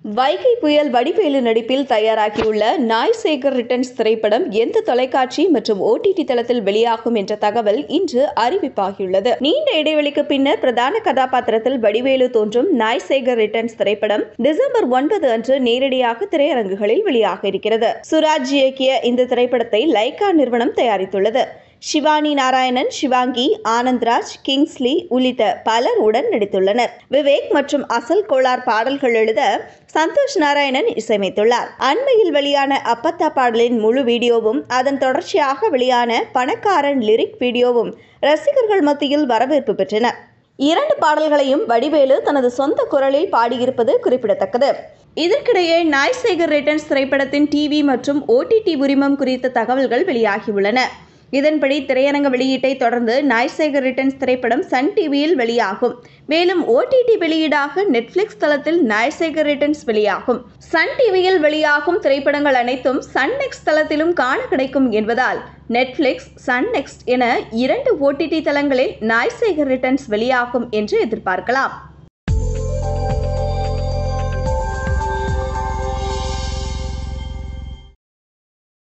வைகை புயல் வடிவேலு நடிப்பில் தயாராகியுள்ள நாய் சேகர் ரிட்டர்ன்ஸ் திரைப்படம் எந்த தொலைக்காட்சி மற்றும் OTT தளத்தில் வெளியாகும் என்ற தகவல் இன்று அறிவிப்பாகியுள்ளது. நீண்ட இடைவெளிக்கு பின்னர் பிரதான கதாபாத்திரத்தில் வடிவேலு தோன்றும் நாய் சேகர் ரிட்டர்ன்ஸ் திரைப்படம் டிசம்பர் 9 அன்று நேரடியாக திரையரங்குகளில் வெளியாக இருக்கிறது. சுராஜ் இயக்கிய இந்த திரைப்படத்தை லைகா நிறுவனம் தயாரித்துள்ளது. ஷிவானி நாராயணன், ஷிவாங்கி, ஆனந்த்ராஜ், கிங்ஸ்லி உள்ளிட்ட பலர் உடன் நடித்துள்ளனர். விவேக் மற்றும் அசல் கோளார் பாடல்கள் எழுத சந்தோஷ் நாராயணன் இசையமைத்துள்ளார். அண்மையில் வெளியான அப்பத்தா பாடலின் முழு வீடியோவும் அதன் தொடர்ச்சியாக வெளியான பணக்காரன் லிரிக் வீடியோவும் ரசிகர்கள் மத்தியில் வரவேற்பு பெற்றன. 2 பாடல்களையும் வடிவேலு தனது சொந்த குரலில் பாடியிருப்பது குறிப்பிடத்தக்கது. இதற்கிடையே நாய் சேகர் ரிட்டர்ன்ஸ் திரைப்படத்தின் டிவி மற்றும் OTT உரிமம் குறித்த தகவல்கள் வெளியாகியுள்ளன. இதன்படி திரையரங்க வெளியீட்டை தொடர்ந்து நாய் சேகர் ரிட்டர்ன்ஸ் திரைப்படம் சன் டிவியில் வெளியாகும். மேலும் OTT வெளியீடாக நெட்ஃபிளிக்ஸ் தளத்தில் நாய் சேகர் ரிட்டர்ன்ஸ் வெளியாகும். சன் டிவியில் வெளியாகும் திரைப்படங்கள் அனைத்தும் சன் நெக்ஸ்ட் தளத்திலும் காண கிடைக்கும் என்பதால் நெட்ஃபிளிக்ஸ், சன் நெக்ஸ்ட் என 2 OTT தளங்களில் நாய் சேகர் ரிட்டர்ன்ஸ் வெளியாகும் என்று எதிர்பார்க்கலாம்.